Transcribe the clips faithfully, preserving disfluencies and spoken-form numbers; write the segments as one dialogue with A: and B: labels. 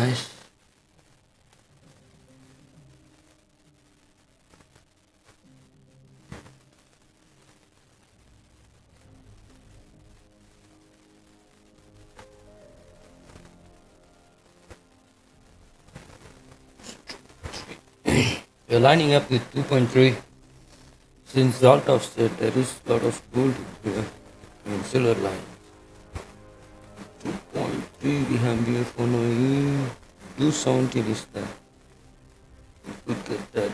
A: Nice. We're lining up with two point three. Since Zoltov said there is a lot of gold here, I mean silver line. two point three we have here for now. two seventy is there. We could get that.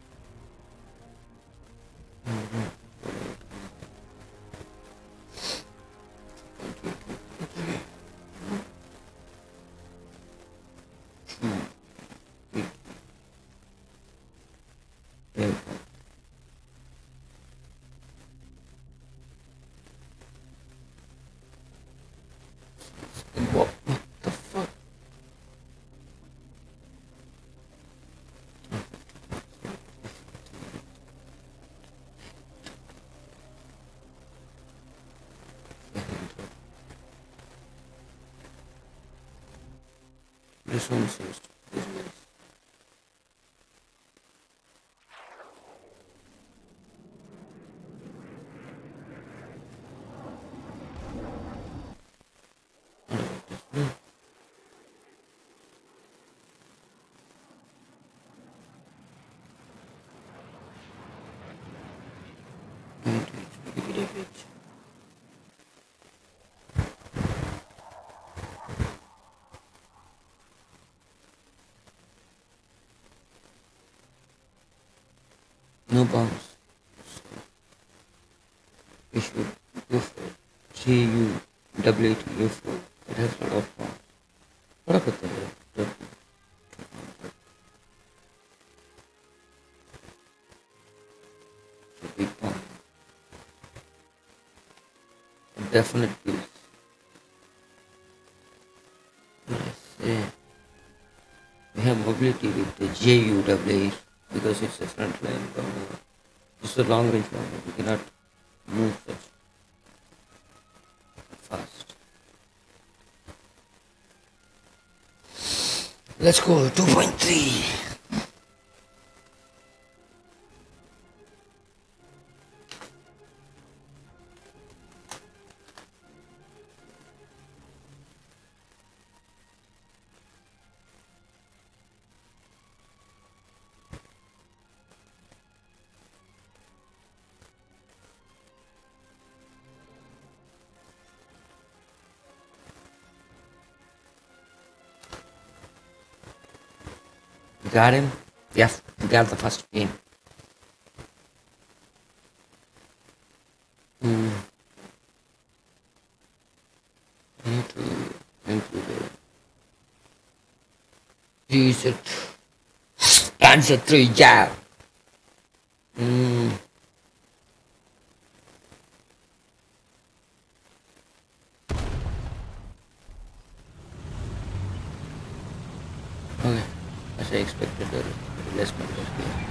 A: Mm-hmm. What, what the fuck? This one seems to be nice. No bombs. So we should go for G U W A T U four. It has a lot of bombs. What about the W? It's a big bomb. Definite kills. Let's see. We have mobility with the J U W A because it's a front line bomber. It's a long range bomber. We cannot move such fast. Let's go two point three. Got him? Yes, we got the first game. Hmm. Into, into the... Jesus. Answer three jab. Hmm. Okay. As I expected, uh, less numbers here.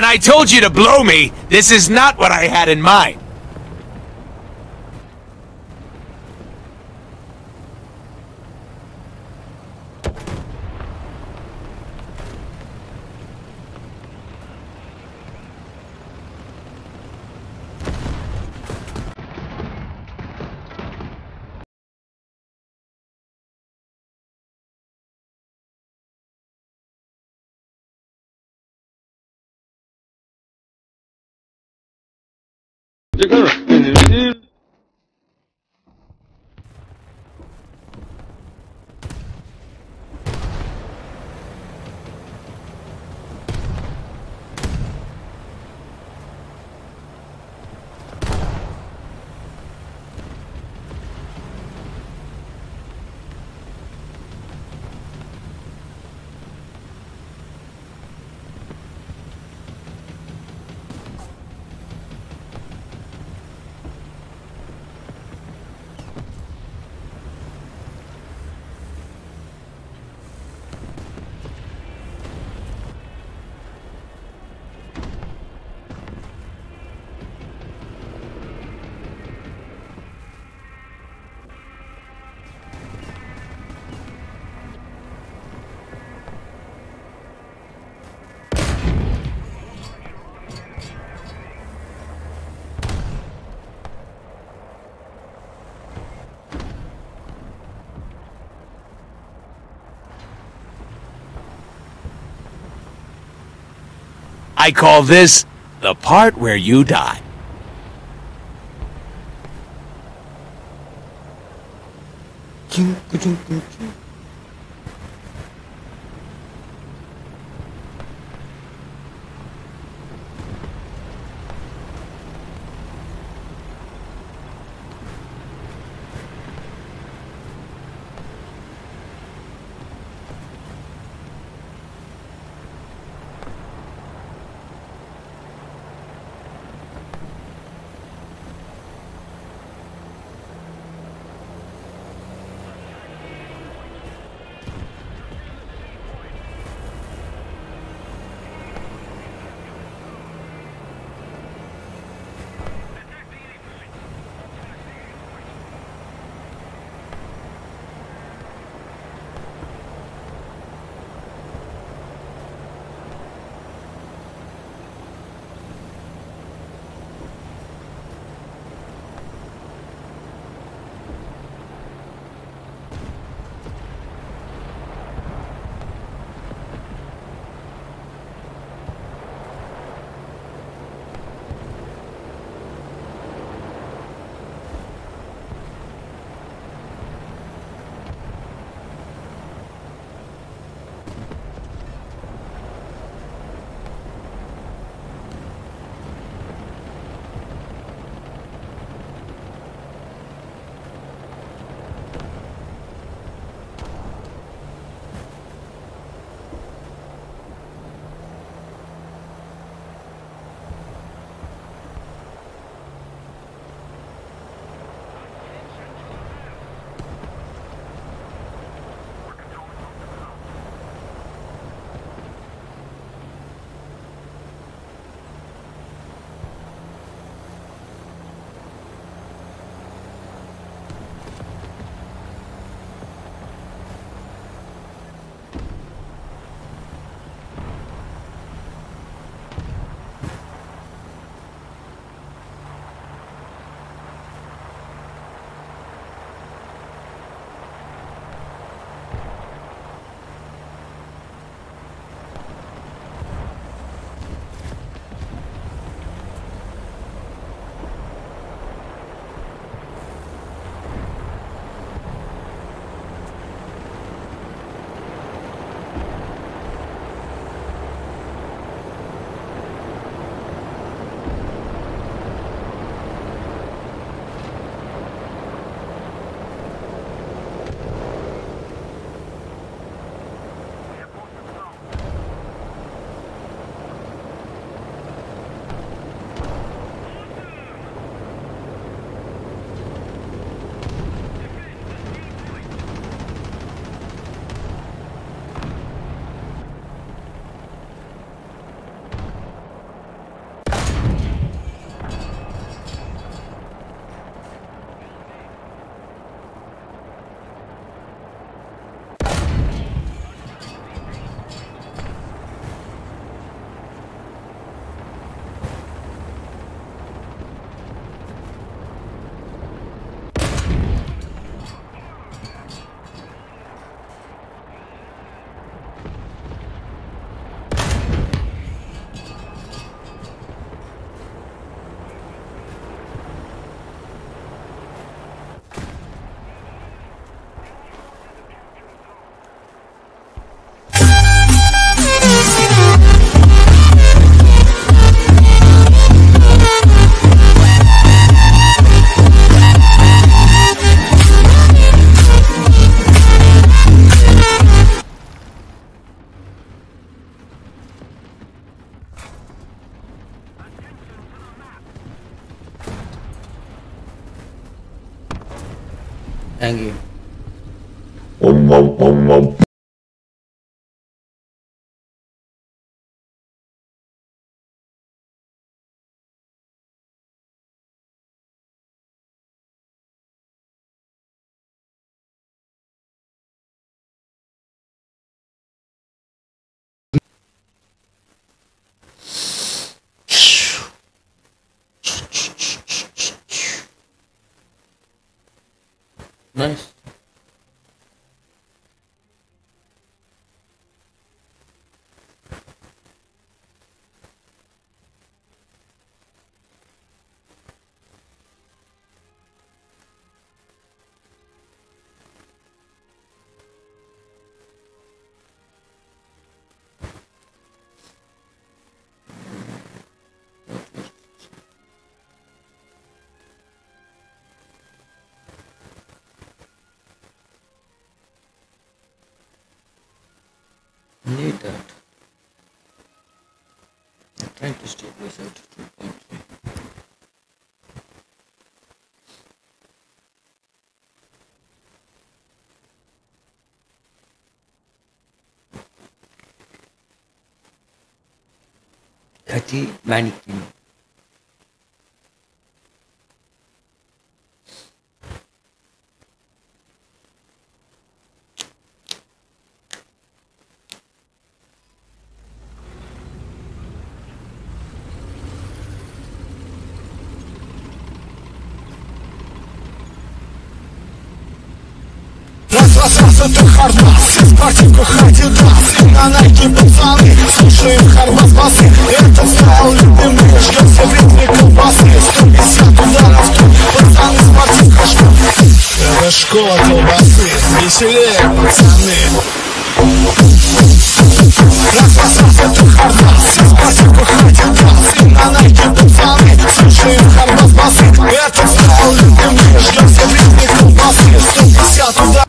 B: When I told you to blow me, this is not what I had in mind. I call this the part where you die.
A: Thank you. Nice. Need that. I'm trying to stabilize at two point three. Kati Manikin.
C: Это хардбас, в парке кухать даст. И на найки пацаны, слушаем хардбас басы. Это стайл любимый, ждем все в ритме колбасы. сто пятьдесят ударов тут, пацаны спортив кошмар. Это школа колбасы, веселее пацаны. Раз-раз-раз, это хардбас, в парке кухать даст. И на найки пацаны, слушаем хардбас басы. Это стайл любимый, ждем все в ритме колбасы. сто пятьдесят ударов.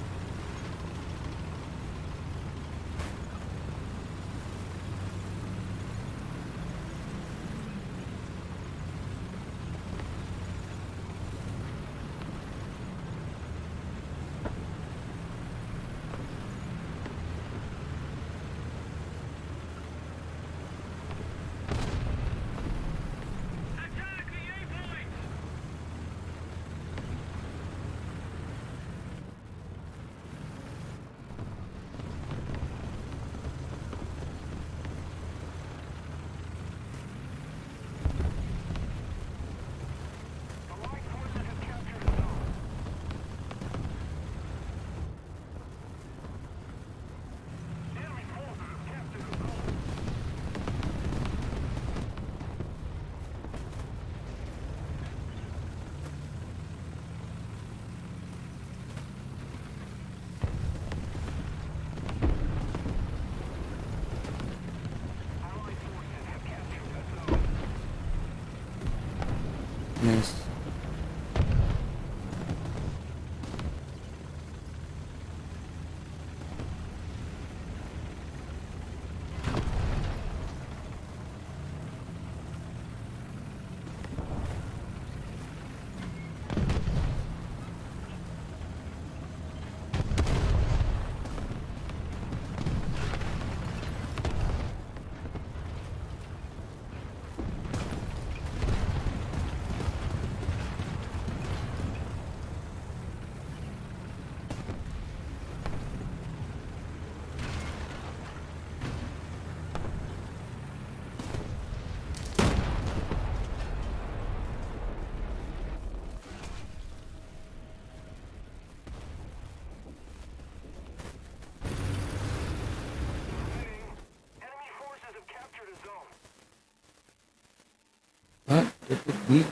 A: Nice. What? That would be.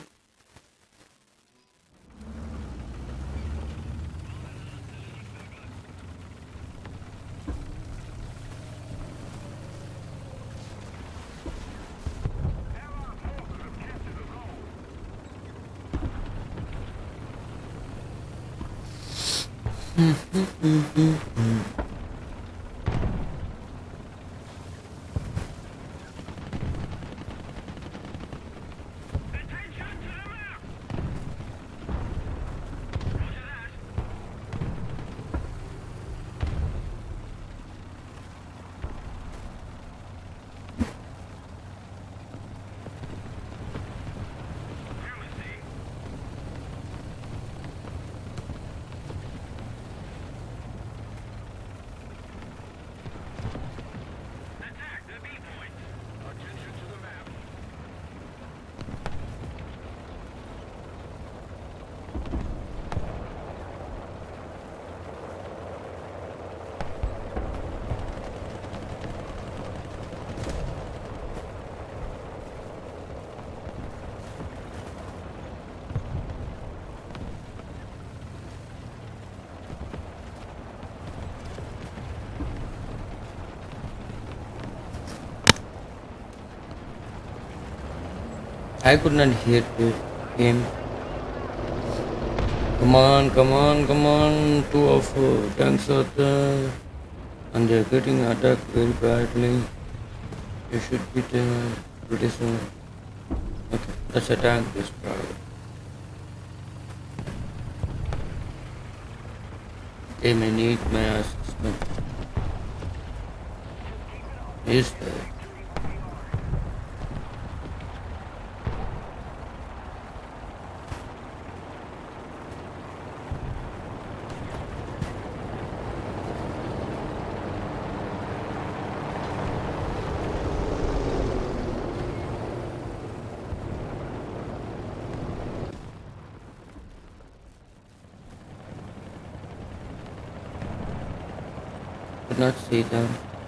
A: I could not hear the- him. Come on, come on, come on. Two of uh, tanks are there. And they're getting attacked very badly. You should be there pretty soon. Okay, that's a tank destroyed. They may need my assistance. Is there? Could not see them.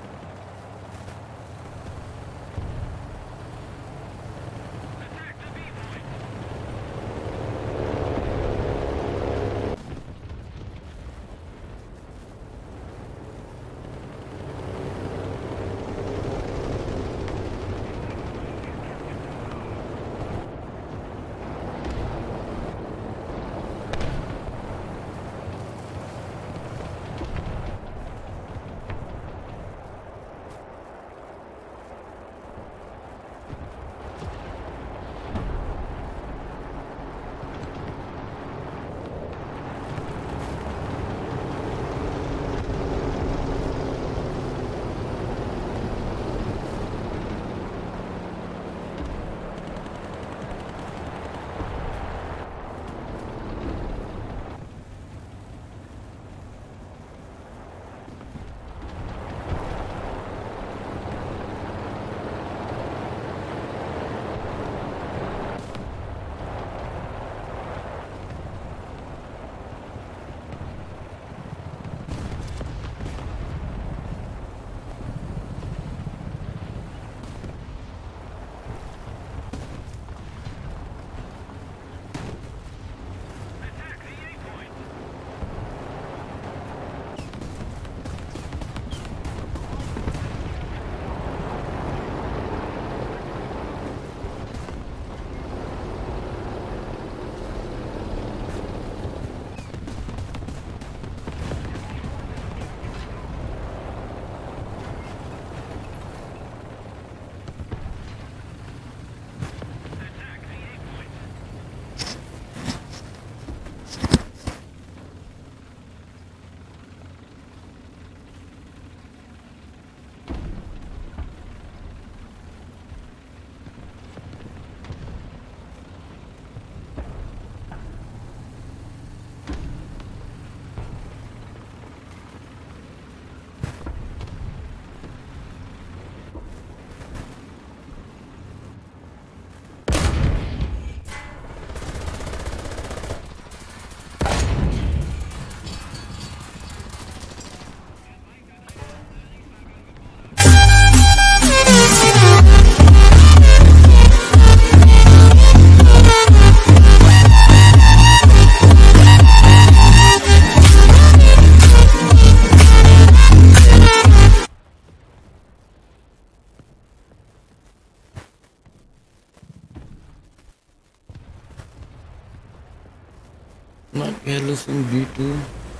A: Not careless in B two.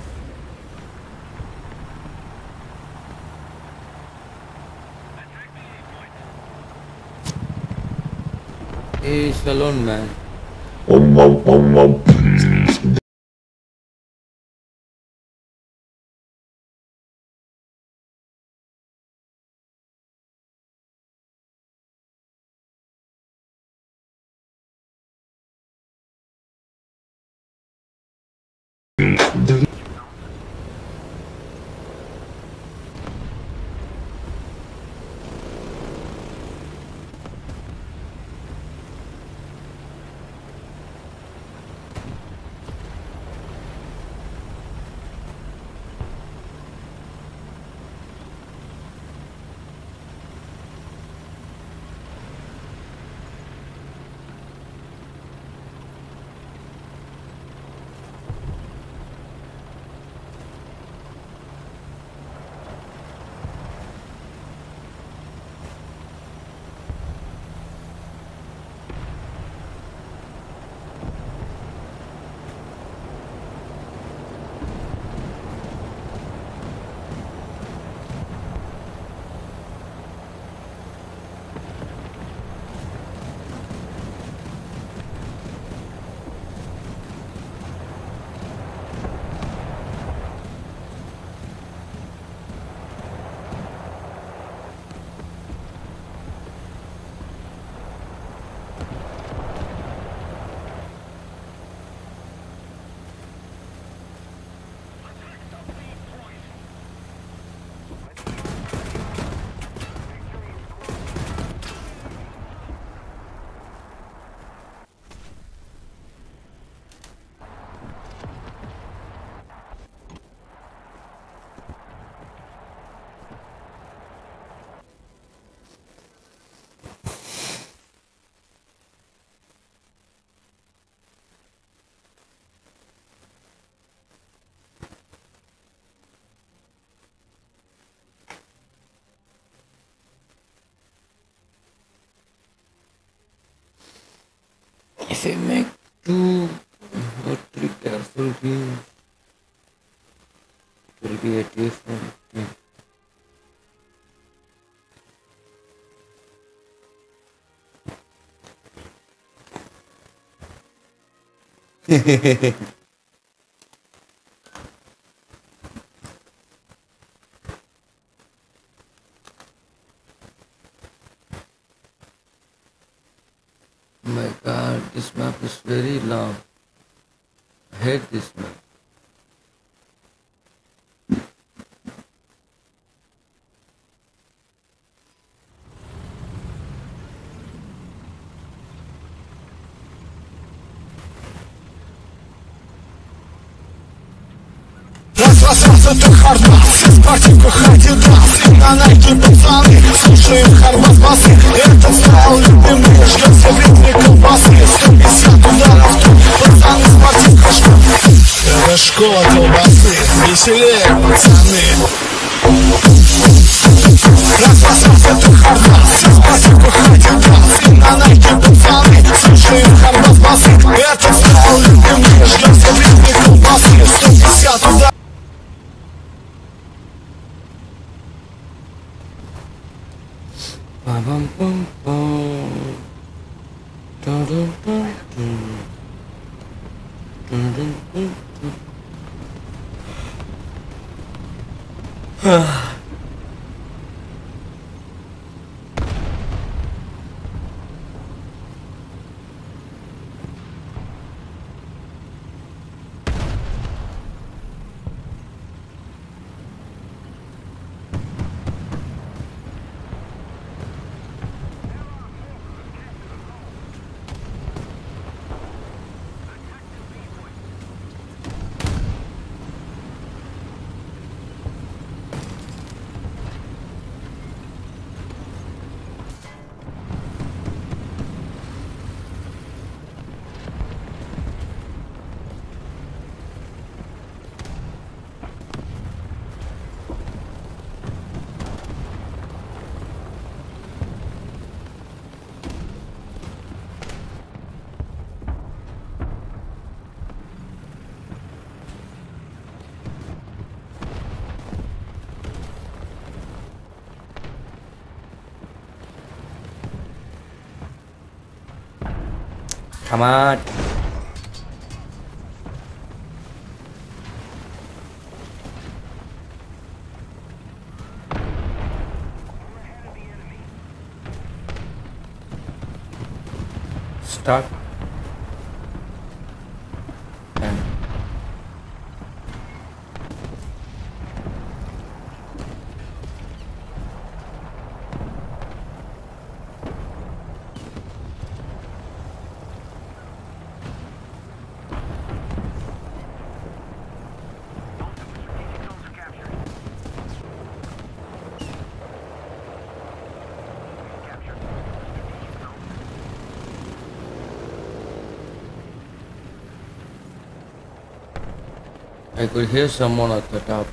A: Hey, Salon man. If I make two or three careful games, it will be a different thing. Oh my god, this map is very long. I hate this map.
C: Раз-раз-раз, это хардбас, в спортивках Адидас. И на найки пацаны, слушаем хардбас басы. Это стайл любимый, ждет все в ритме колбасы. сто пятьдесят ударов тут, пацаны в спортивках ждут. Это школа колбасы, веселее, пацаны. Раз-раз-раз, это хардбас, в спортивках Адидас. И на найки пацаны, слушаем хардбас басы. Это стайл любимый, ждет все в ритме колбасы. сто пятьдесят ударов.
A: Bum bum bum bum. Dun dun dun dun. Dun dun dun dun. Come on. Start. And I could hear someone at the top.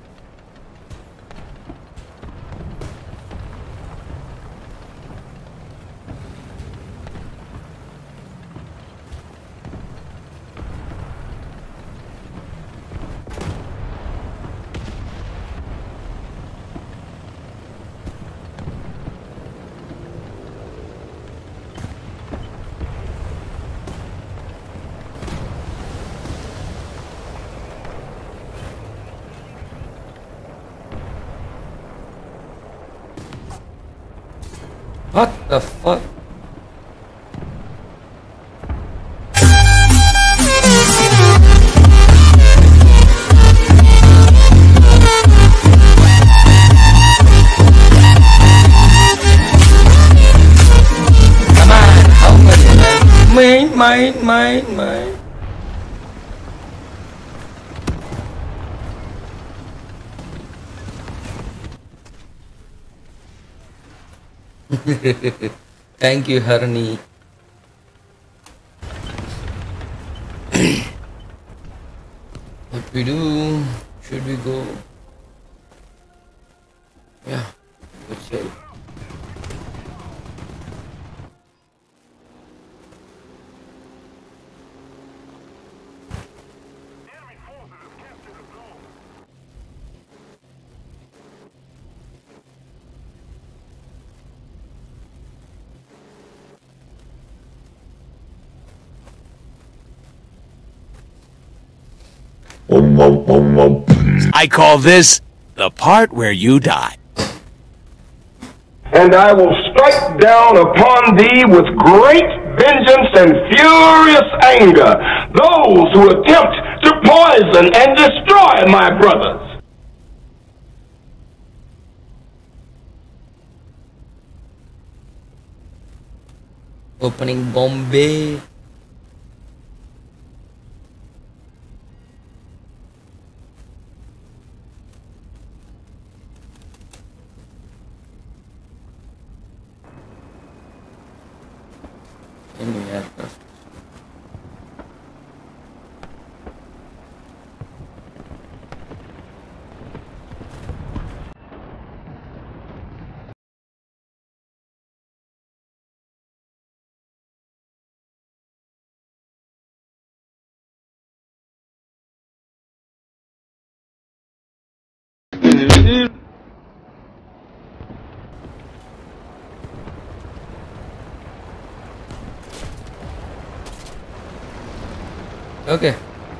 A: What the fuck? Come on, how many? Mine, mine, mine, mine. Thank you, Harani. What we do? Should we go? Yeah, let's go.
B: I call this the part where you die.
D: And I will strike down upon thee with great vengeance and furious anger those who attempt to poison and destroy my brothers.
A: Opening Bombay. Any aircraft. Okay.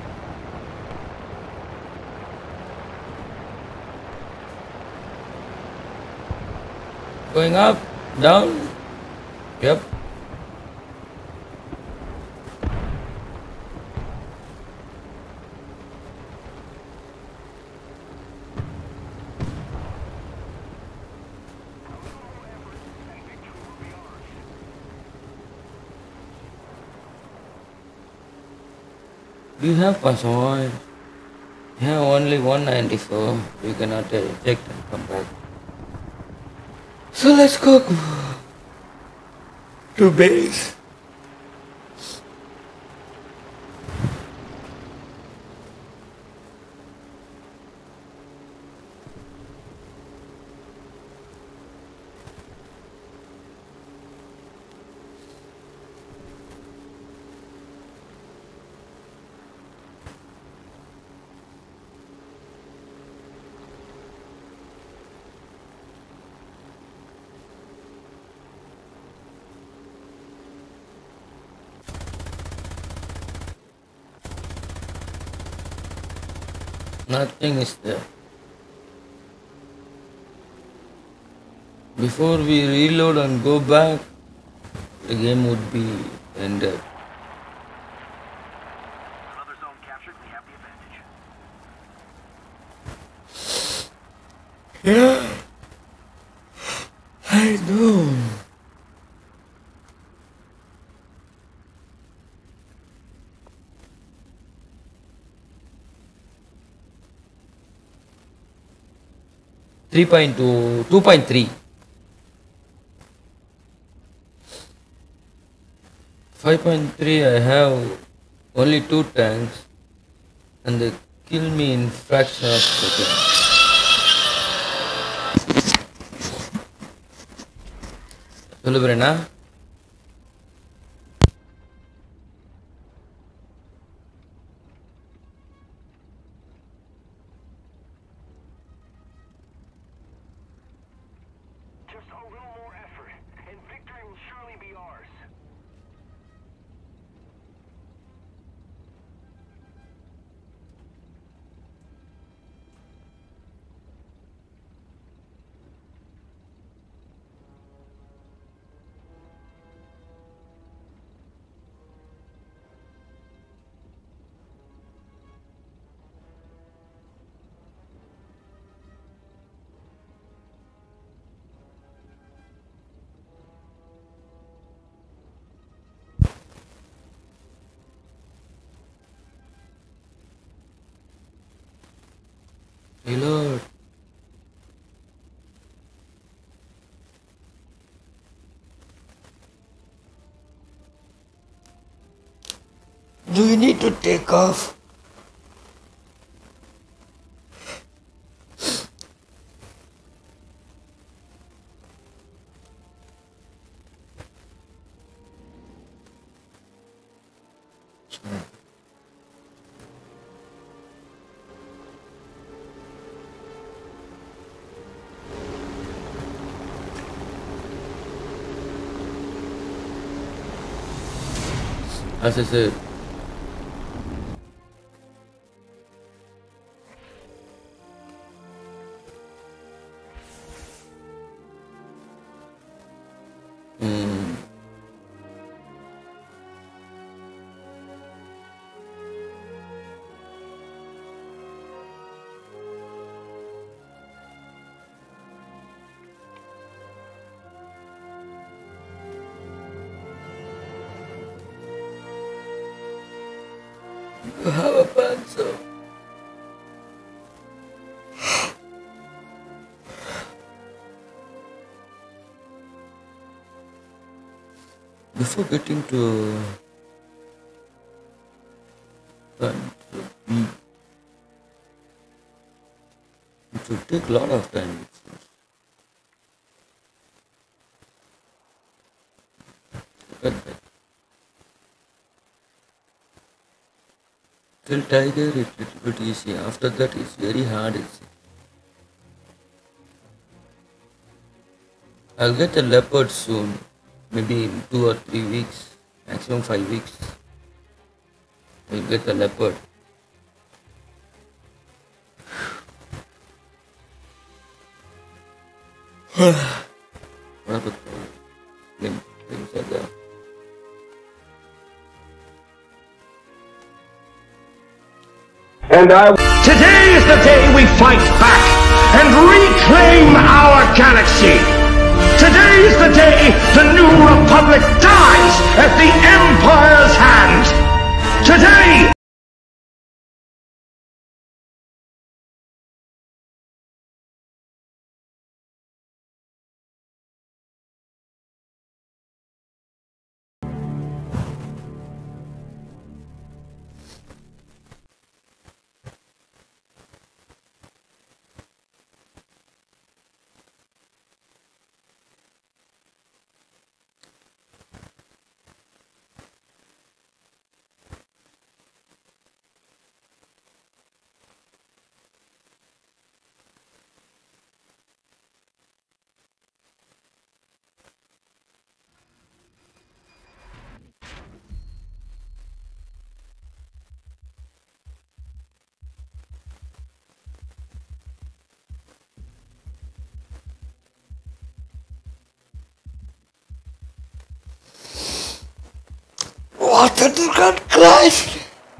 A: Going up, down. Yep. Do you have password? You have only one ninety-four. You cannot eject and come back. So let's go to base. Nothing is there. Before we reload and go back, the game would be ended.
E: Another zone captured, we have the advantage.
A: Yeah, I know. three point two, two point three. five point three I have only two tanks and they kill me in fraction of a second. Celebrate. Reload. Do you need to take off? As I said, You have a pencil. Before getting to pencil B, it will take a lot of time. Look at that. Till tiger it's a little bit easy. After that it's very hard. It's, I'll get a leopard soon. Maybe in two or three weeks. Maximum five weeks. I'll get a leopard. What about the things are there?
D: And I. Today is the day we fight back and reclaim our galaxy. Today is the day the new republic dies at the Empire's hand. Today.
A: What the God Christ!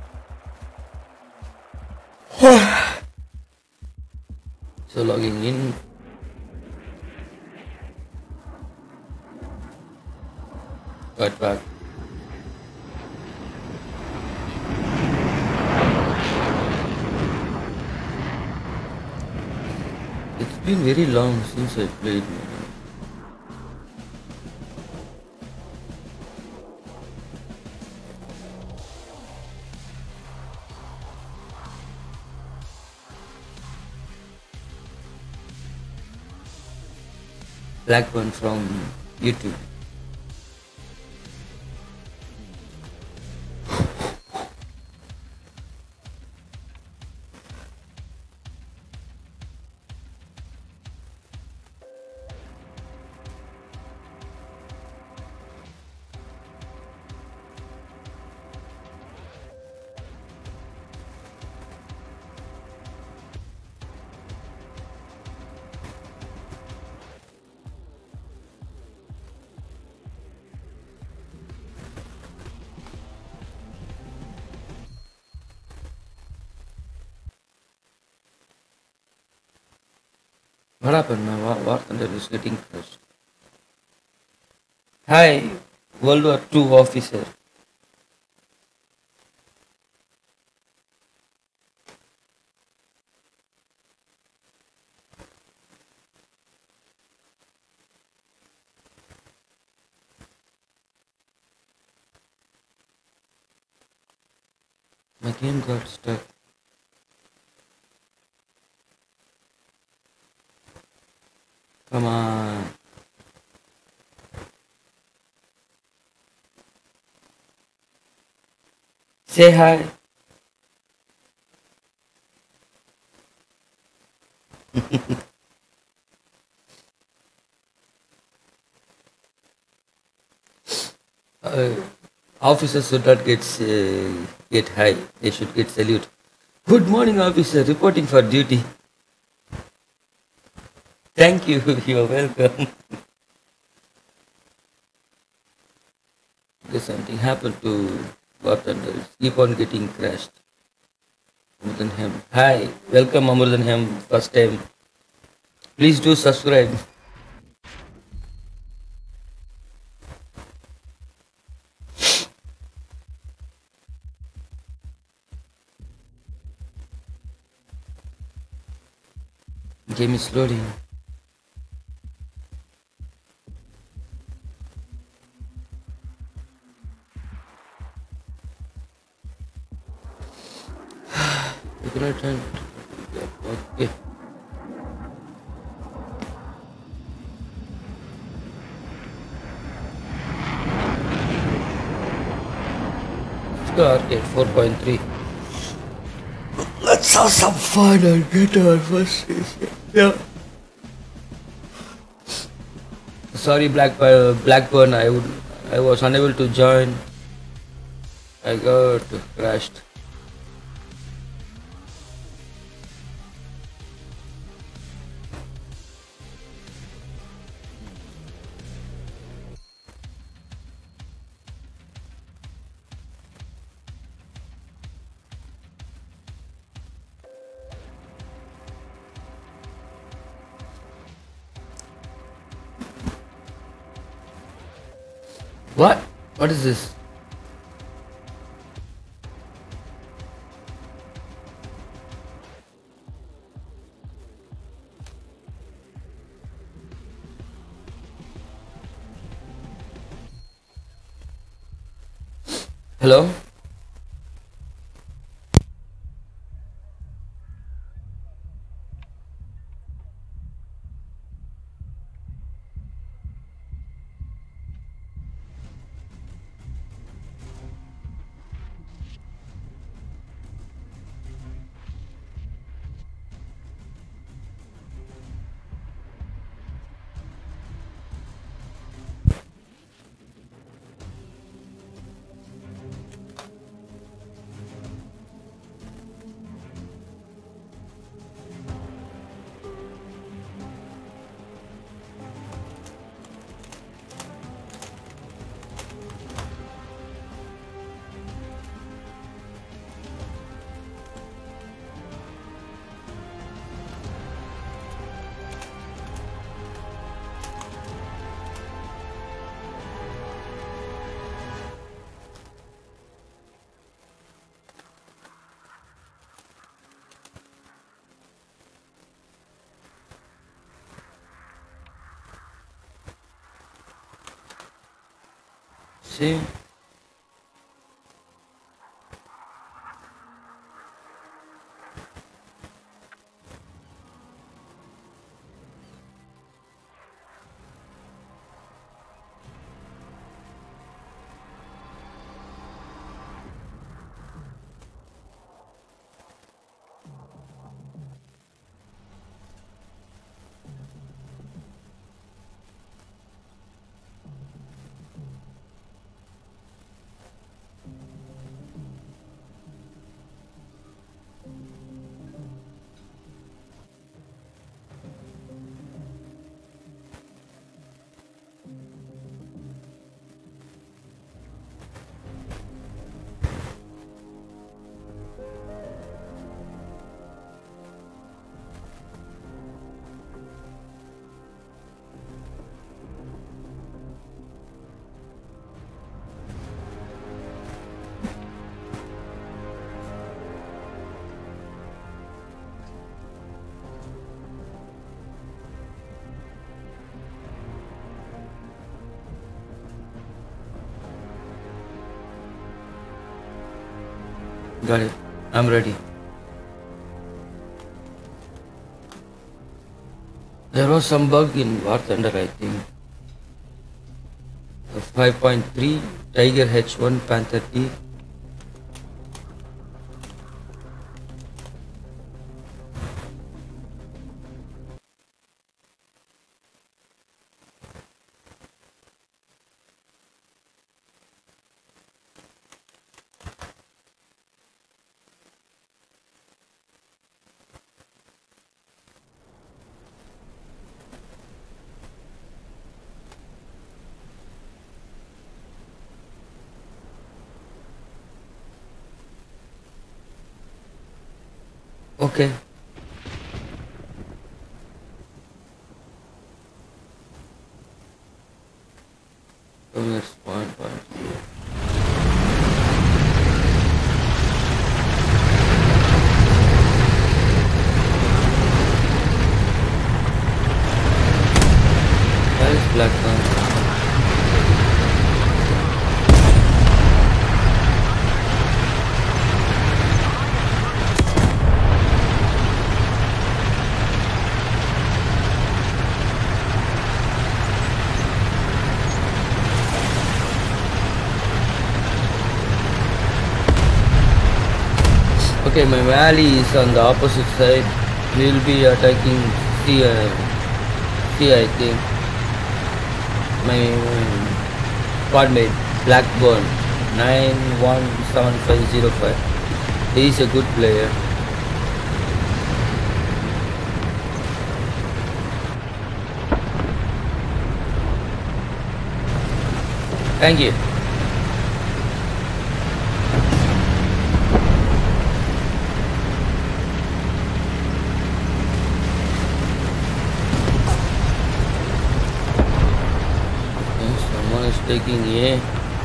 A: So logging in. Right back. It's been very long since I played, man. Blackburn from YouTube. What happened now? War, War Thunder is getting crushed. Hi, World War Two officer. My game got stuck. Come on. Say hi. uh, officers should not get uh, get high. They should get salute. Good morning, officer. Reporting for duty. Thank you. You're welcome. There's something happened to War Thunder. Keep on getting crashed. Amurdanham. Hi. Welcome, Amurdanham. First time. Please do subscribe. game is loading. We're gonna try and... Okay. Let's go arcade four point three. Let's have some fun and get our first station. Yeah. Sorry, Black uh, Blackburn. I would. I was unable to join. I got crashed. What? What is this? Hello? See? Got it. I'm ready. There was some bug in War Thunder, I think. five point three, Tiger H one, Panther T. Okay. So let's point point here. Okay, my valley is on the opposite side. We'll be attacking C, uh, C I think. My squad mate Blackburn nine one seven five zero five. He is a good player. Thank you. Someone is taking A.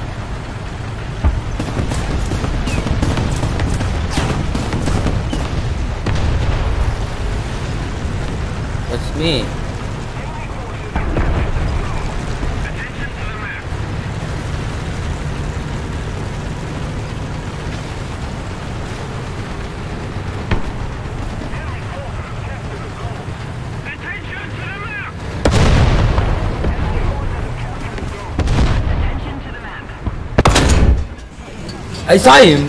A: That's me. I saw him.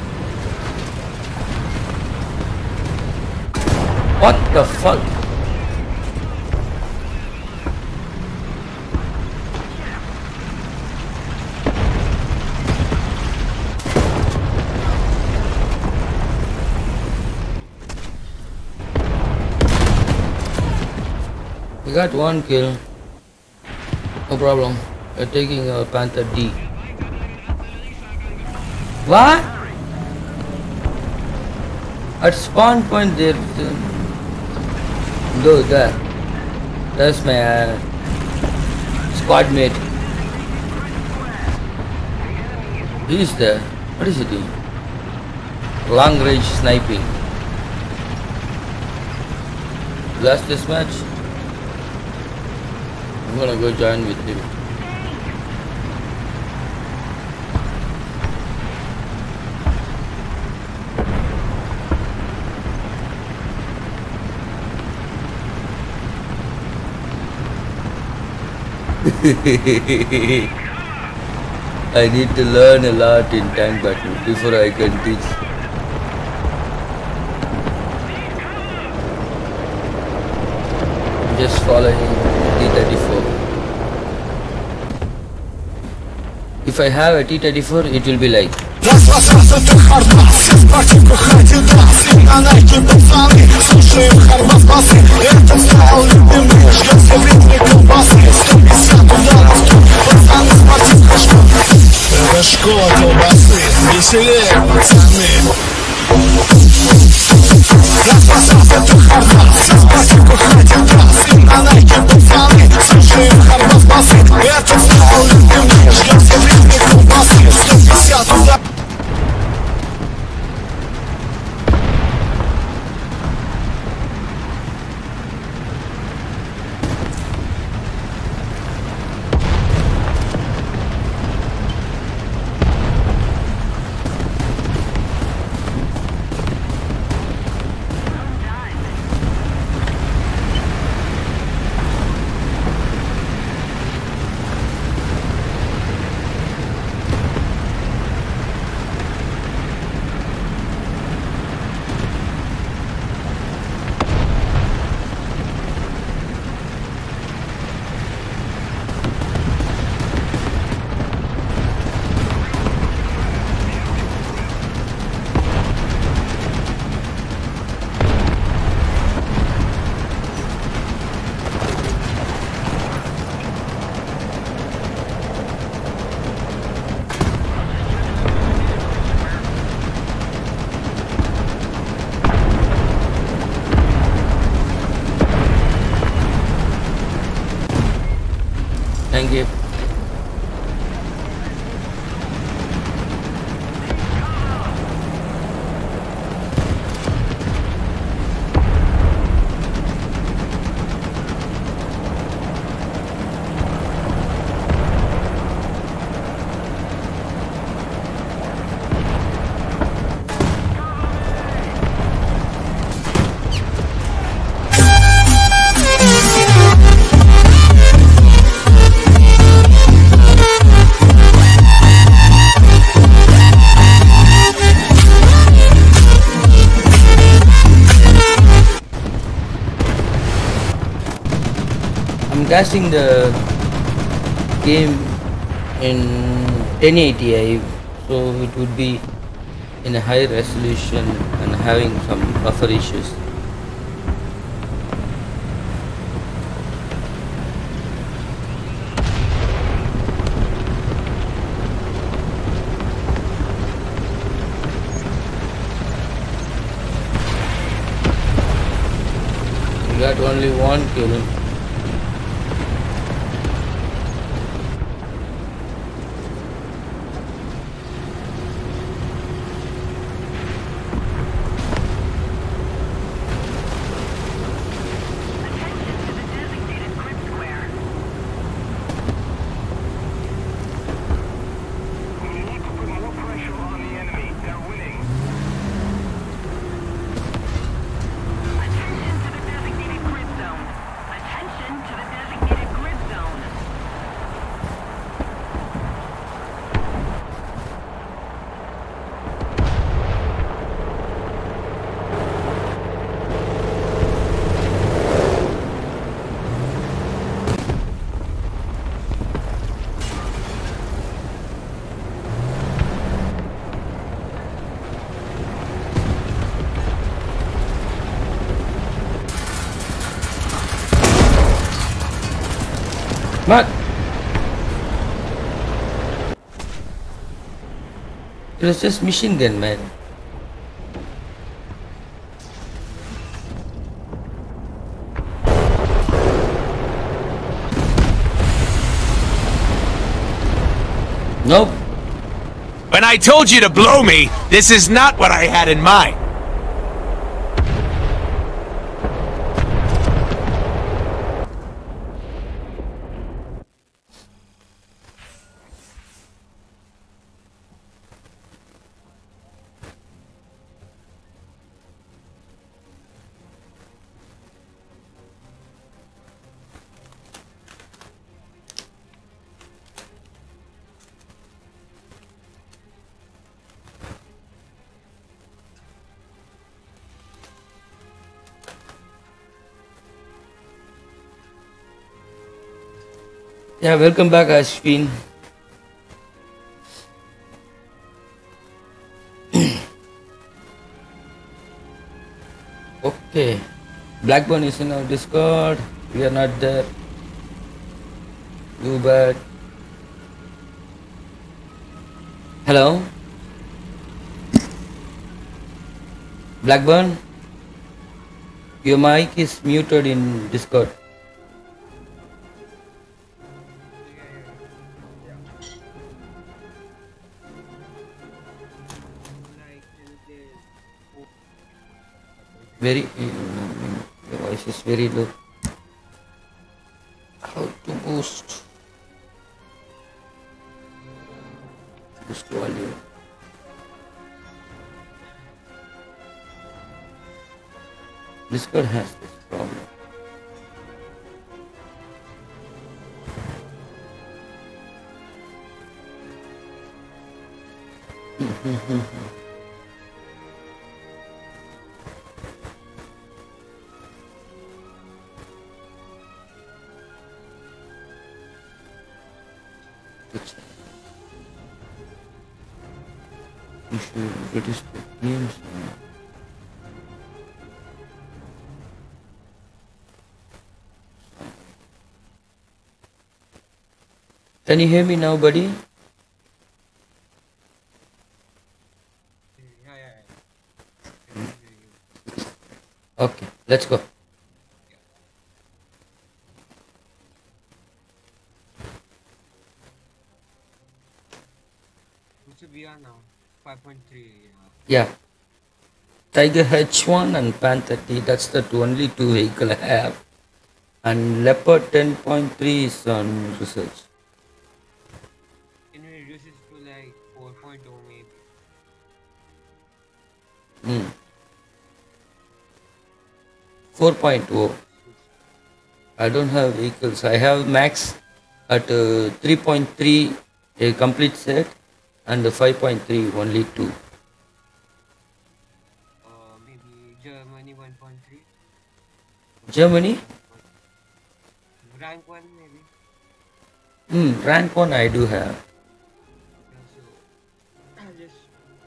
A: What the fuck? We got one kill. No problem. We're taking a Panther D. What? At spawn point there. Go there. That's my uh, squad mate. He's there. What is he doing? Long range sniping. Last this match. I'm gonna go join with him. I need to learn a lot in tank battle before I can teach. I'm just following T thirty-four. If I have a T thirty-four, it will be like.
C: Раз, раз, раз, это хардбас. Все в спортивках Адидас. И на найке пацаны. Слушаем хардбас басы. Это стал любимый. Ждем все бритвы колбасы. сто пятьдесят ударов тут. Пацаны спортивка что? Это школа колбасы. Веселее, пацаны. Раз, раз, раз, это хардбас. Все в спортивках Адидас. И на найке пацаны. Слушаем хардбас басы. Это стал любимый. Ждем все бритвы колбасы. сто пятьдесят ударов.
A: I'm casting the game in ten eighty i, so it would be in a high resolution and having some buffer issues. We got only one kill. But it was just machine gun, man. Nope.
B: When I told you to blow me, this is not what I had in mind.
A: Yeah, welcome back, Ashwin. Okay, Blackburn is in our Discord. We are not there. Too bad. Hello, Blackburn. Your mic is muted in Discord. Very, your voice is very low. How to boost? Boost volume. Discord has this problem. You should reduce the games. Can you hear me now, buddy? Okay, let's go.
F: We are now five point three.
A: Yeah. Tiger H one and Panther T, that's the only two vehicle I have. And Leopard ten point three is on research.
F: Can you reduce it to like four point oh maybe?
A: Hmm. four point oh. I don't have vehicles. I have max at uh, three point three a complete set and the five point three only two.
F: Uh, maybe Germany one point three.
A: Germany?
F: rank one maybe.
A: Hmm, rank one I do have.
F: Yeah, so I'll just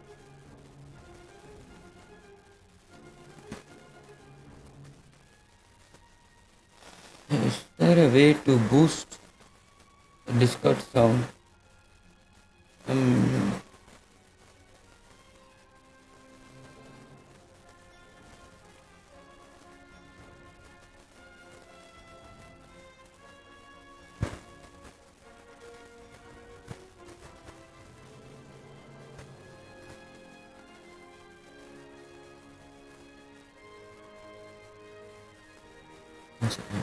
A: Is there a way to boost the Discord sound? Um, one second.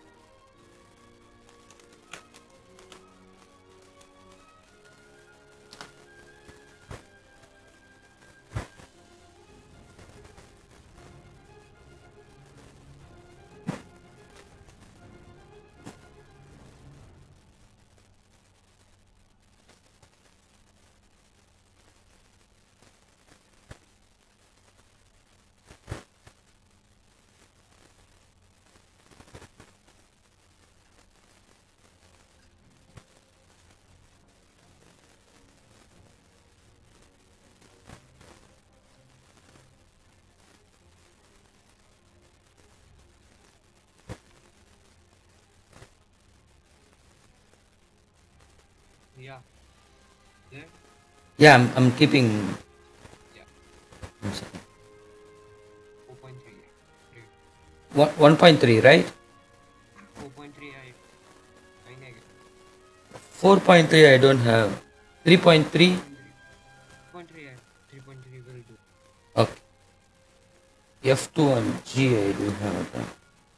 F: yeah. There?
A: Yeah, I'm, I'm keeping.
F: Yeah.
A: One second.
F: four point three. Great.
A: One, one point three, right?
F: four point three I I negative.
A: four point three I don't have. three point three?
F: three point three I three point three will do.
A: Okay. F two and G I do have that.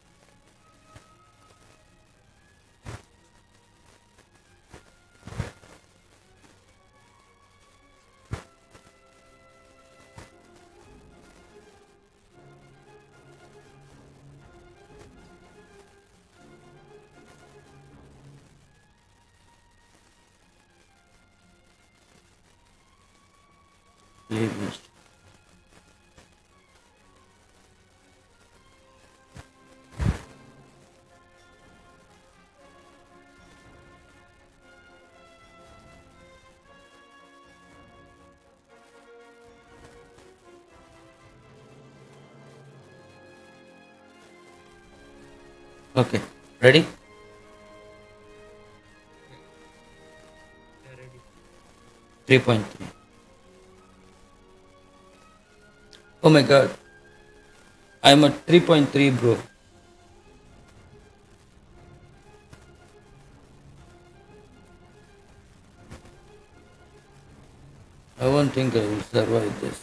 A: Playlist. Okay, ready?
F: Yeah, ready.
A: three point three. Oh my god. I'm at three point three, bro. I won't think I will survive this.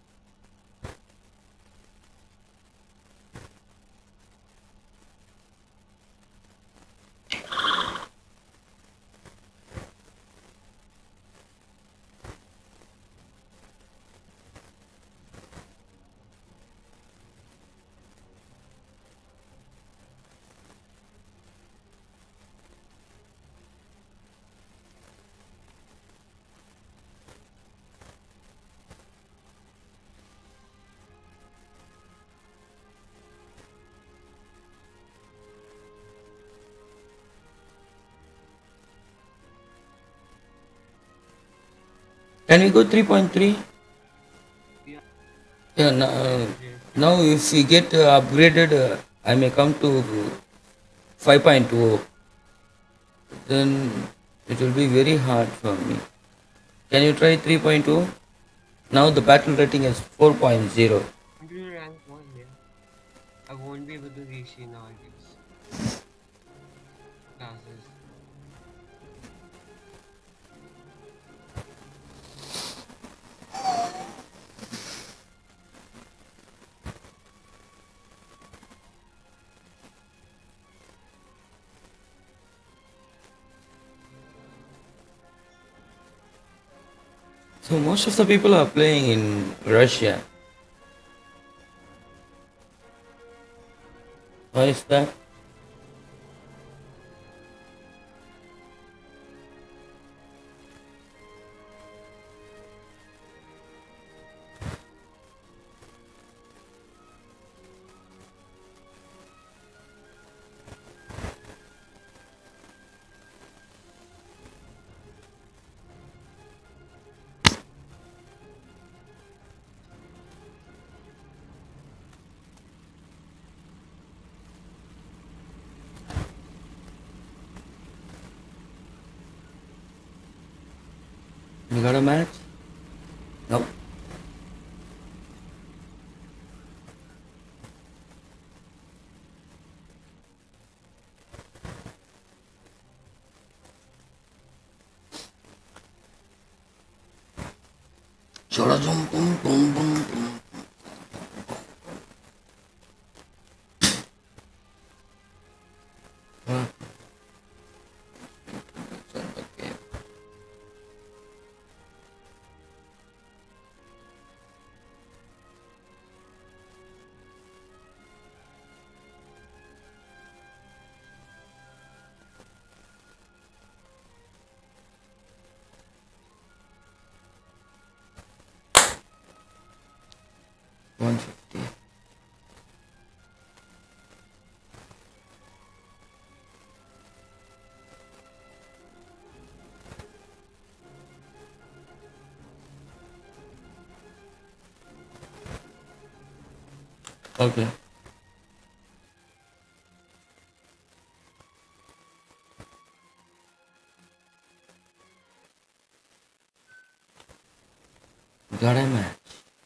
A: Can we go three point three?
F: Yeah.
A: Yeah, now, uh, now if we get uh, upgraded, uh, I may come to five point two. Then it will be very hard for me. Can you try three point two? Now the battle rating is four point zero.
F: I'm doing rank one, yeah. I won't be able to reach you now, I guess. Classes.
A: So most of the people are playing in Russia. Why is that? got a match? Nope. Zoom, boom, boom, boom, boom. Huh? one fifty. Okay. Got a match.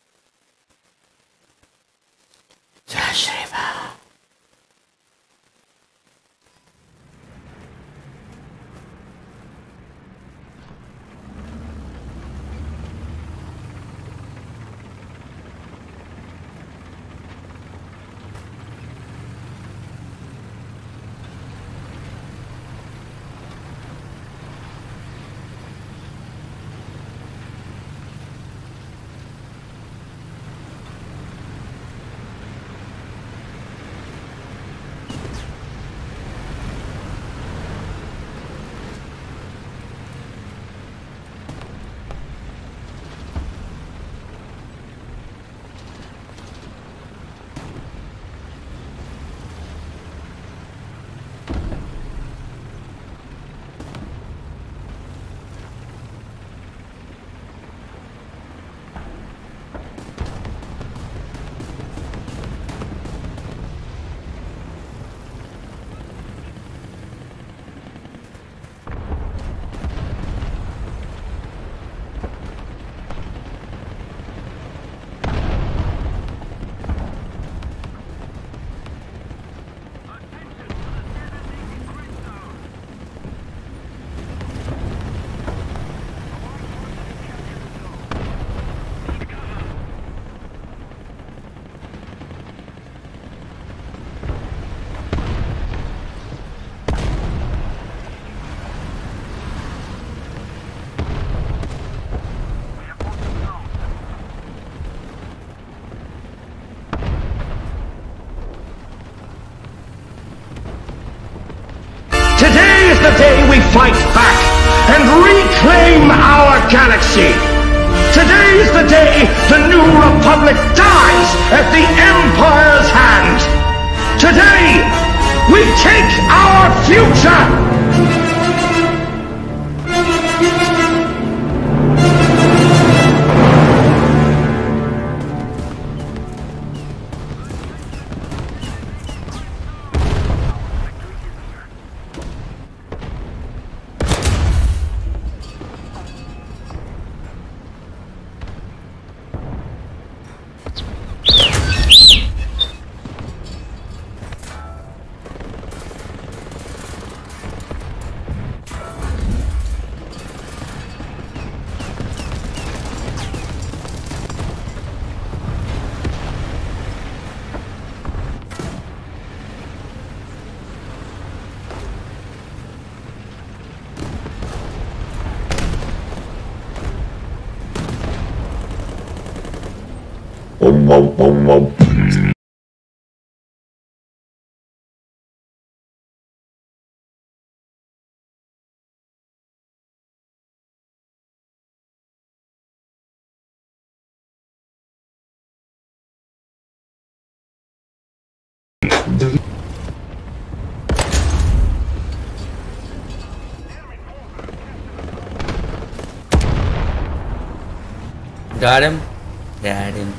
D: The day we fight back and reclaim our galaxy. Today's the day the new republic dies at the Empire's hand. Today, we take our future.
A: Got him? Got him.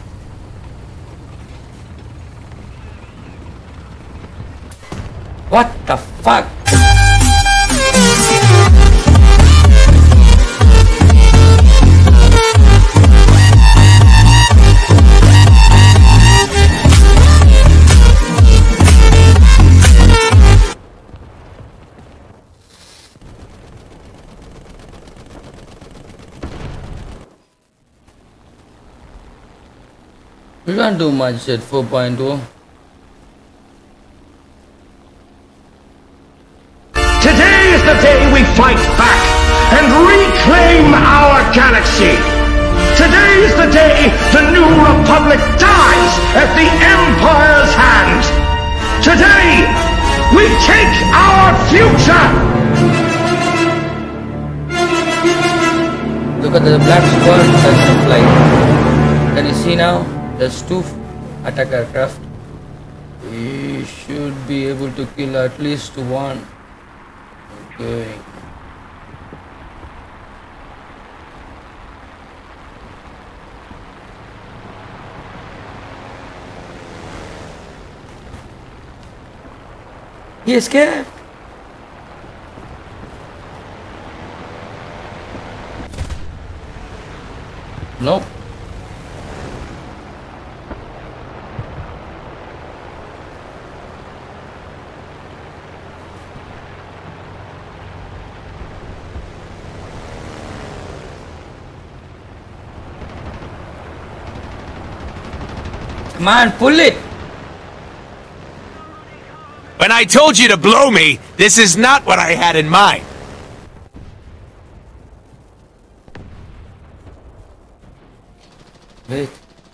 A: What the fuck? We can't do much at four point oh.
D: Today is the day we fight back and reclaim our galaxy. Today is the day the new republic dies at the Empire's hand. Today, we take our future.
A: Look at the black squad that's in flight. Can you see now? There's two attack aircraft. We should be able to kill at least one. Okay. He escaped. Nope. Come on, pull it.
B: When I told you to blow me, this is not what I had in mind.
A: Wait.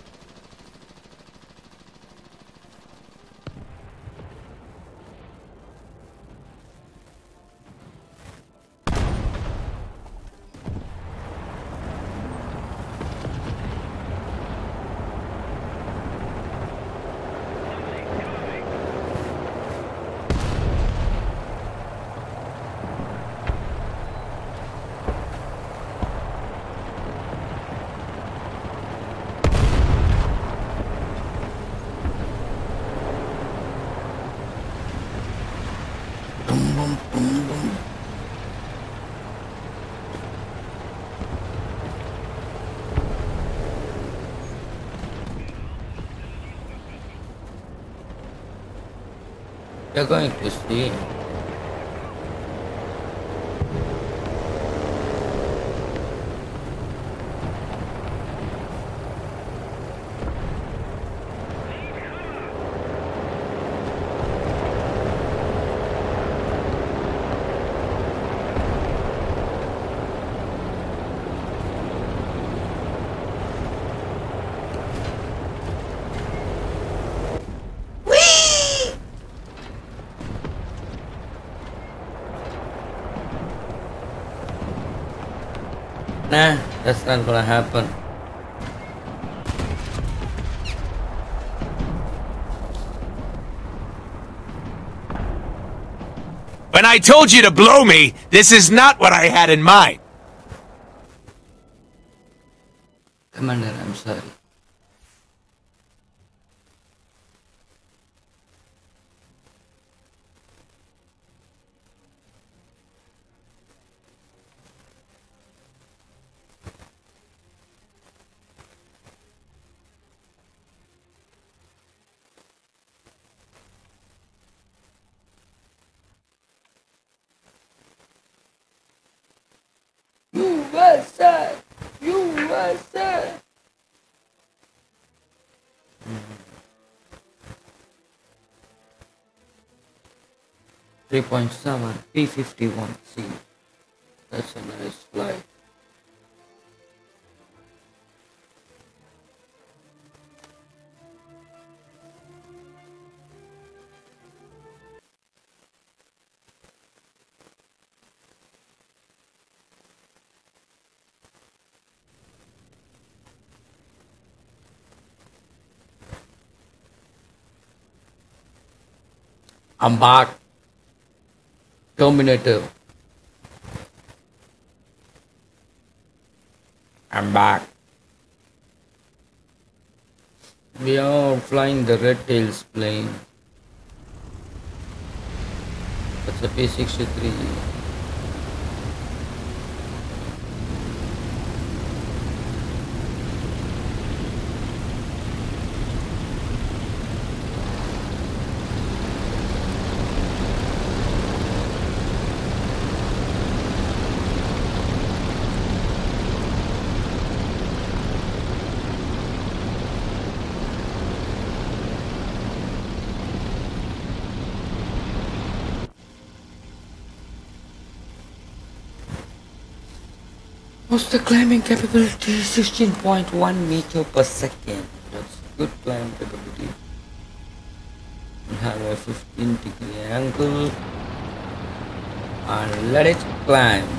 A: You're going to see. Nah, that's not gonna happen.
B: When I told you to blow me, this is not what I had in mind.
A: Commander, I'm sorry. U S A! U S A! three point seven P fifty-one C. That's a nice flight. I'm back. Terminator. I'm back. We are flying the Red Tails plane. That's a P sixty-three. What's the climbing capability? sixteen point one meter per second. That's good climb capability. We have a fifteen degree angle. And let it climb.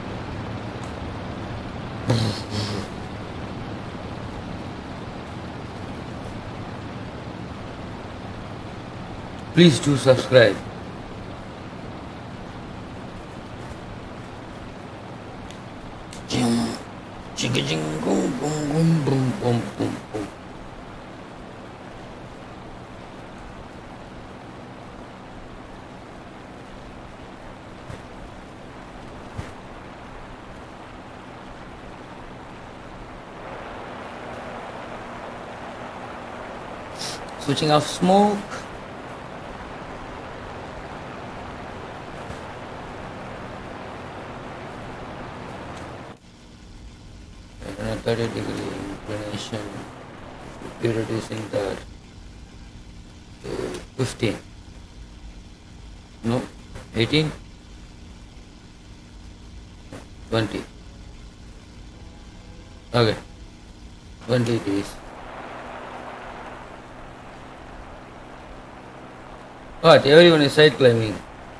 A: Please do subscribe. Ching, ching, ching, boom, boom, boom, boom, boom, boom, boom. Switching off smoke. thirty degree inclination, be reducing that to fifteen. No, eighteen, twenty. Okay, twenty degrees. What? Everyone is side climbing.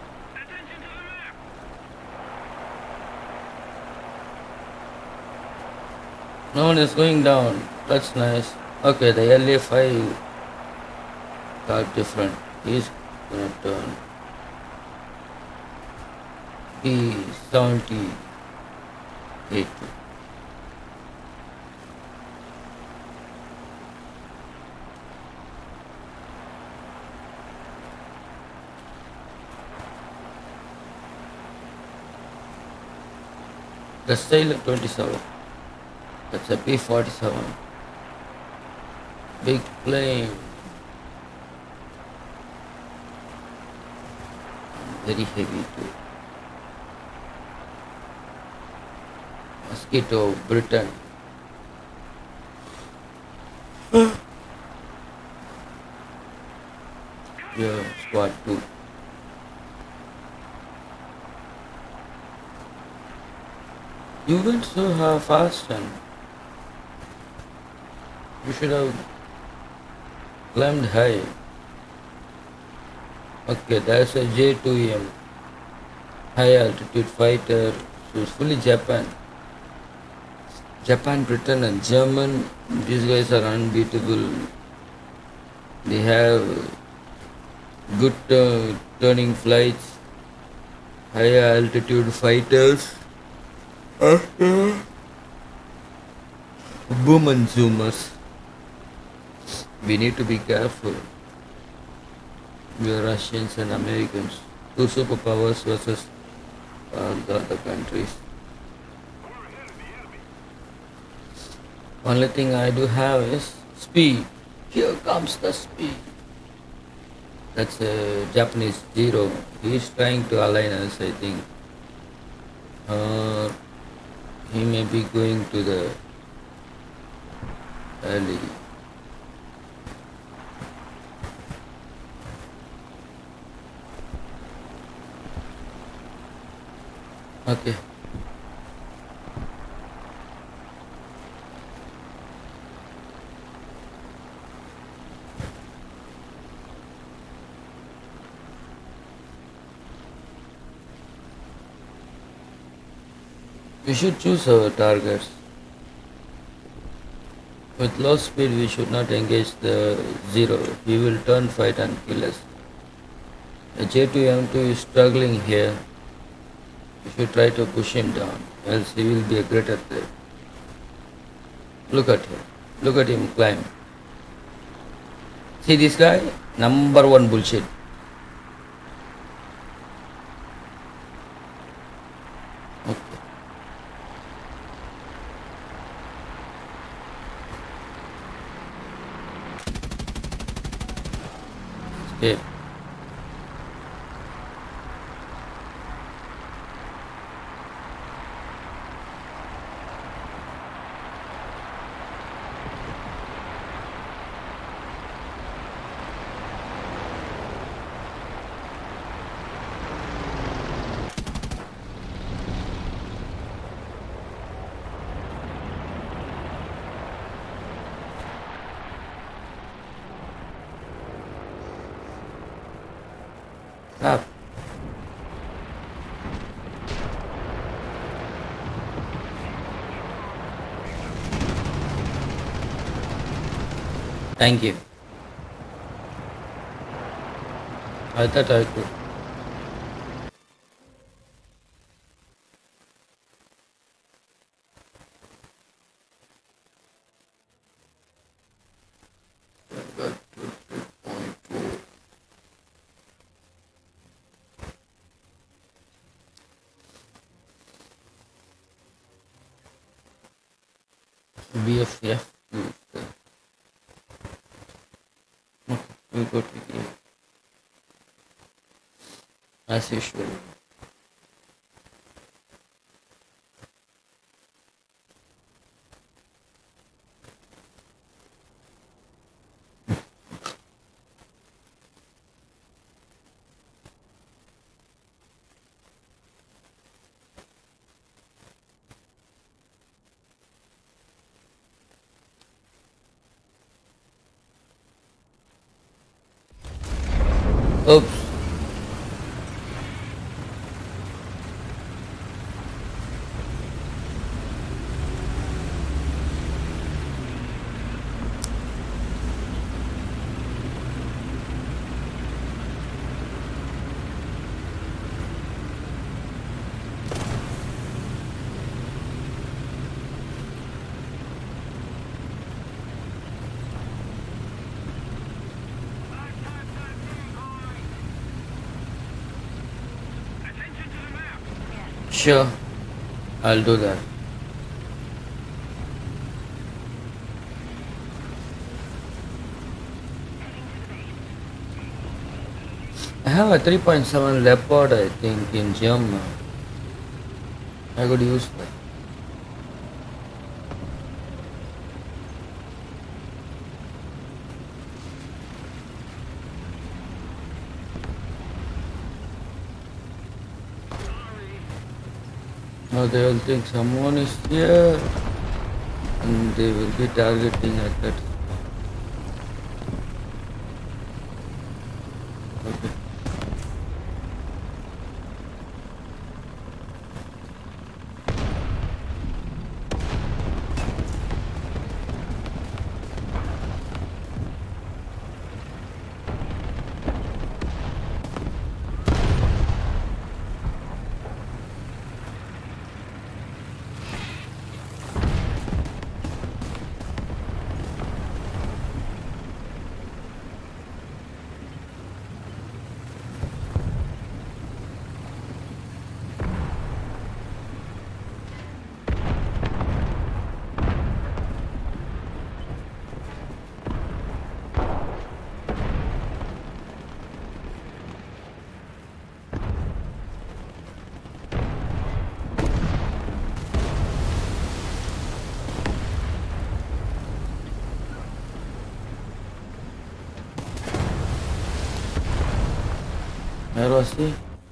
A: No one is going down. That's nice. Okay, the L A five got different. He's gonna turn. B seventy-eight. The Sailor twenty-seven. That's a P forty-seven. Big plane. Very heavy too. Mosquito, Britain. Yeah, squad two. You went so uh, fast and you should have climbed high. Okay, that's a J two M high altitude fighter. So it's fully Japan. Japan, Britain and German. These guys are unbeatable. They have good uh, turning flights, high altitude fighters. Boom and zoomers. We need to be careful. We are Russians and Americans. Two superpowers versus uh, the other countries. Only thing I do have is speed. Here comes the speed. That's a Japanese Zero. He is trying to align us, I think. Uh, he may be going to the early. Okay. We should choose our targets. With low speed, we should not engage the Zero. He will turn, fight and kill us. The J two M two is struggling here. We should try to push him down, else he will be a greater threat. Look at him. Look at him climb. See this guy? Number one bullshit. Okay. Escape. Up. Thank you. I thought I could. B F F. Okay, we go to here. As usual. Oops. Sure, I'll do that. I have a three point seven Leopard, I think, in German. I could use that. Now they will think someone is here and they will be targeting at that. Okay. Where was he?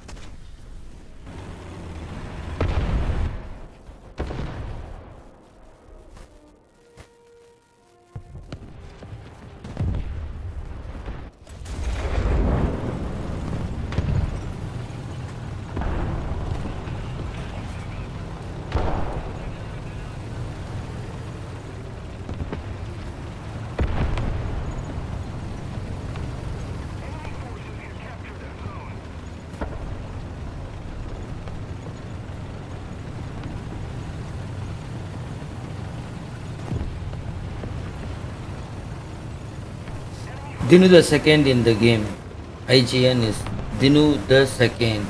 A: Dinu the second in the game. I G N is Dinu the second.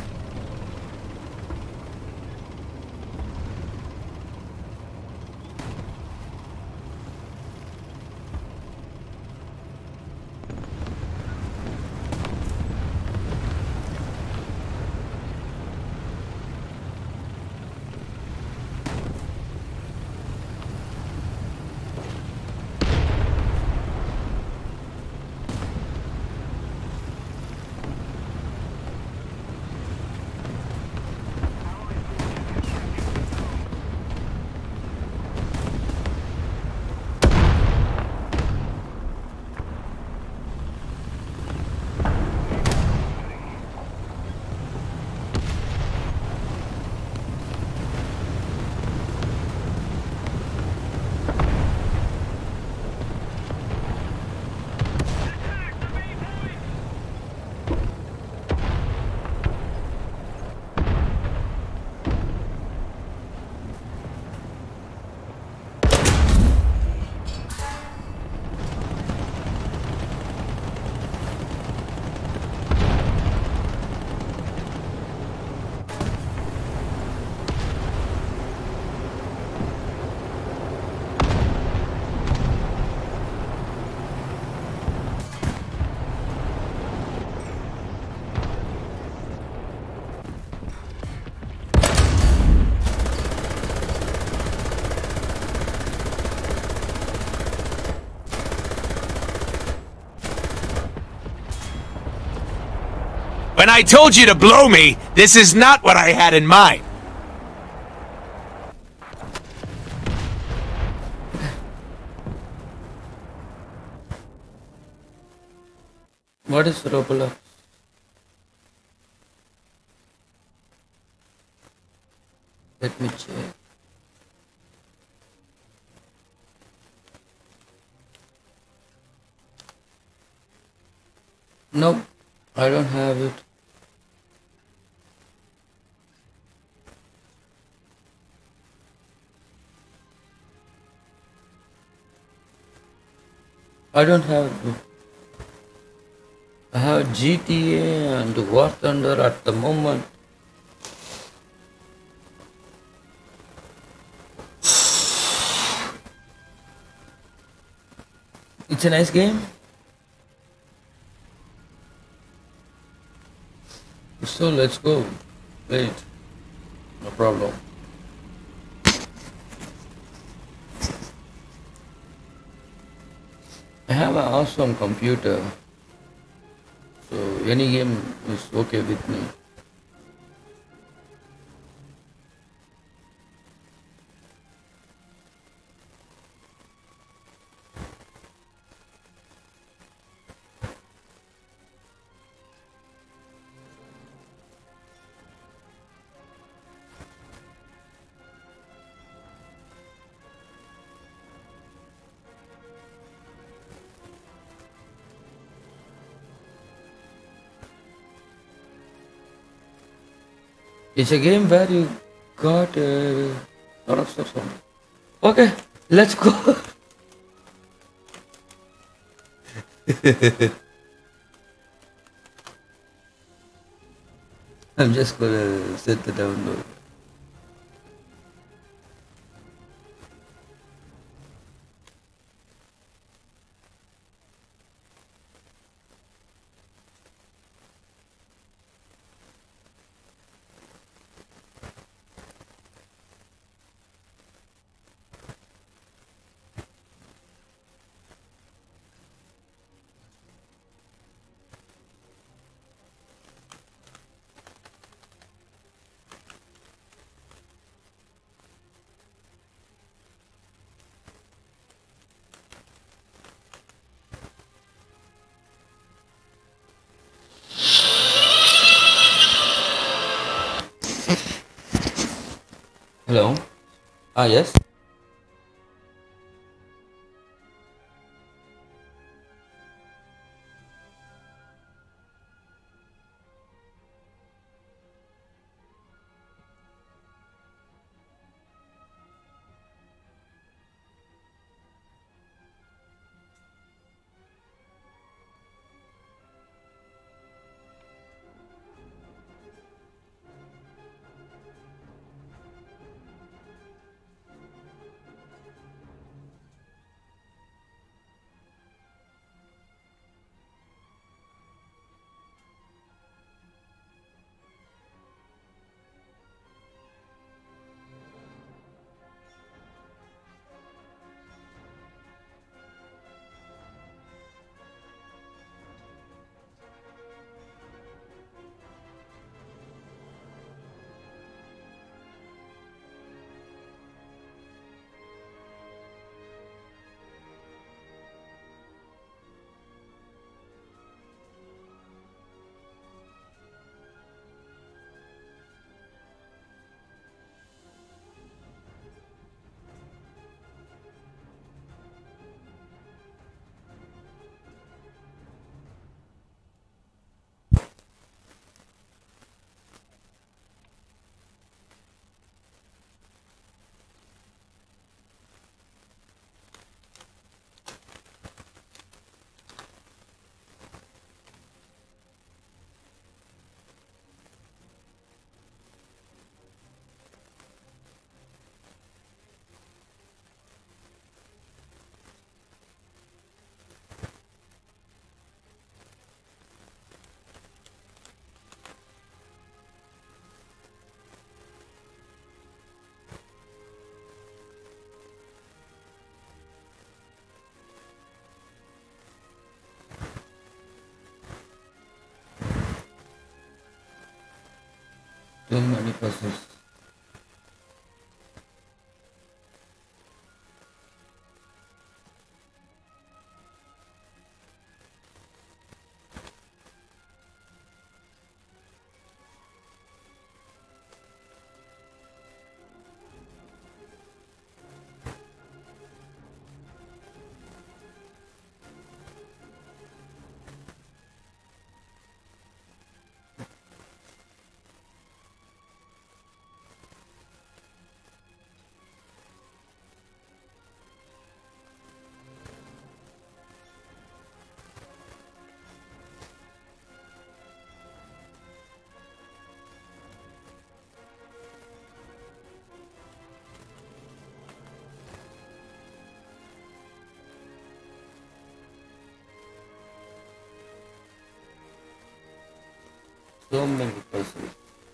B: When I told you to blow me, this is not what I had in mind.
A: What is Roblox? Let me check. Nope, I don't have it. I don't have. I have G T A and War Thunder at the moment. It's a nice game. So let's go. Wait. No problem. I have an awesome computer. So any game is okay with me. It's a game where you got a lot of stuff on. Okay, let's go. I'm just gonna set the download. Hello. Ah, yes. So many puzzles. So many puzzles.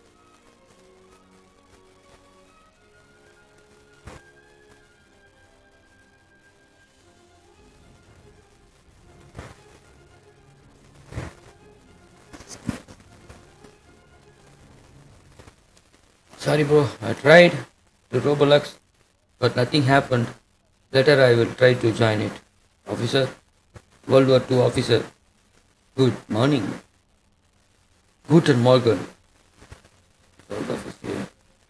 A: Sorry bro, I tried to Roblox, but nothing happened. Later I will try to join it. Officer, World War Two officer. Good morning. Guten Morgen. World office here.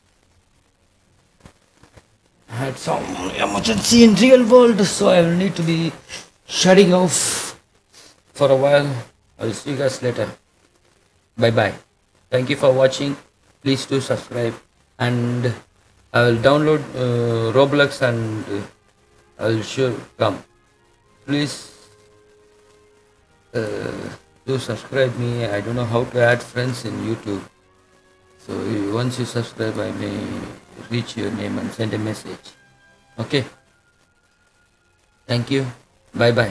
A: I had some emergency in real world, so I will need to be shutting off for a while. I'll see you guys later. Bye bye. Thank you for watching. Please do subscribe, and I will download uh, Roblox and uh, I'll sure come. Please uh, do subscribe me. I don't know how to add friends in YouTube. So uh, once you subscribe, I may reach your name and send a message. Okay. Thank you. Bye bye.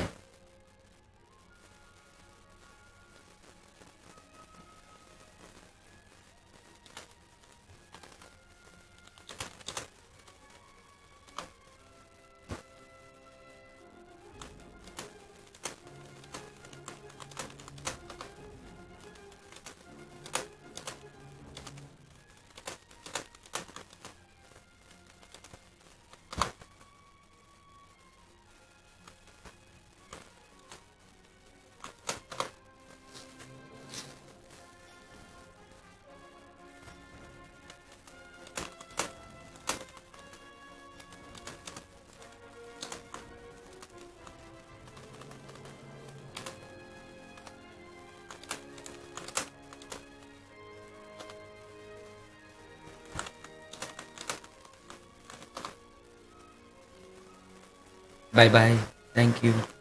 A: Bye bye. Thank you.